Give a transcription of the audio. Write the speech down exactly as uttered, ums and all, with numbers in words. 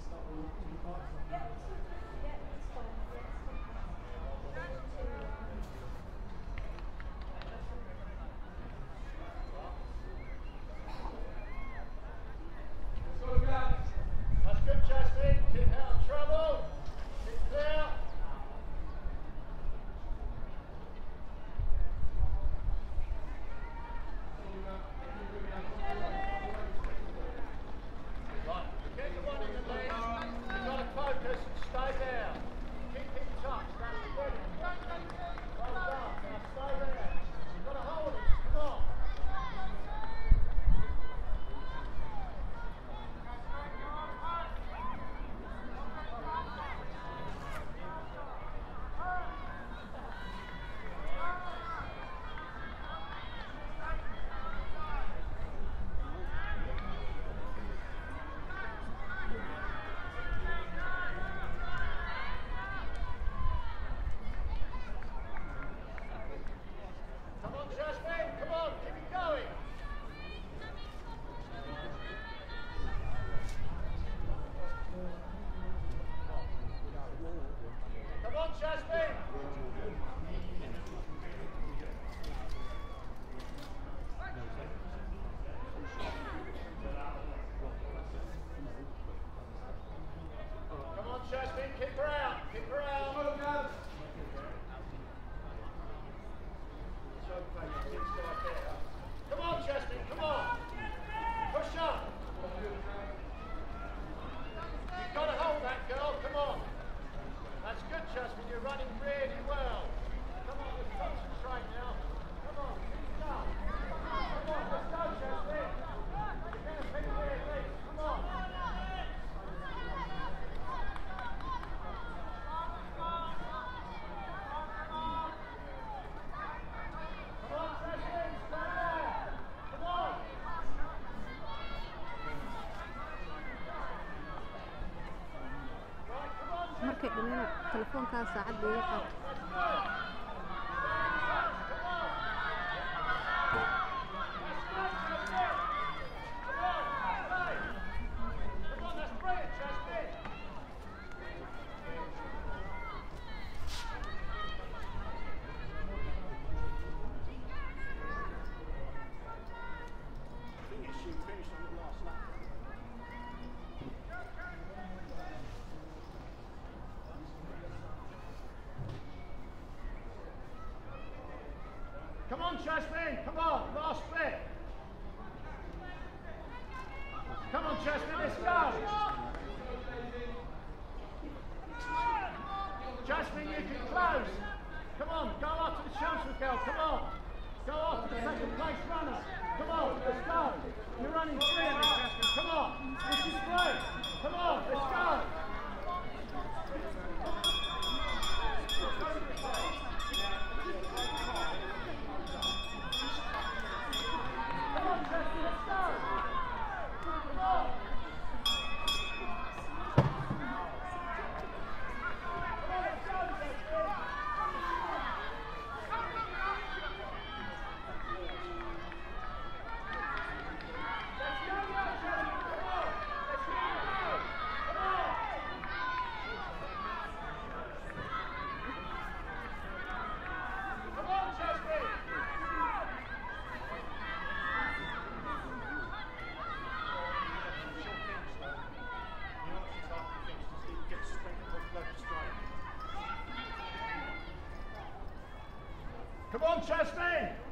That's good, Jasmine. Keep out of trouble. Keep clear. Right, get the one in the lead. You've got to focus and stay there. Keep in touch. That's good. Well done. Now stay there. You've got to hold it. Come on. Come on, Jasmine. Come on. Keep it going. Come on, Jasmine. Come on, Jasmine. Keep her out. Keep her out. Come on, Jasmine, come on. Push up. You've got to hold that girl, come on. That's good, Jasmine, you're running really well. Come on, let's concentrate now. Come on, keep it up. Come on, let's go, Jasmine. You're going to pick where it leads, come on. markay dhammaan telefoonkaas saacad iga qaat Come on, Jasmine, come on, last bit. Come on, Jasmine, let's go. Jasmine, you can close. Come on, go after the Chelmsford girl, come on. Go after the second place runner. Come on, let's go. You're running brilliantly, Jasmine, come on. This is great. Come on, let's go. Come on, Jasmine!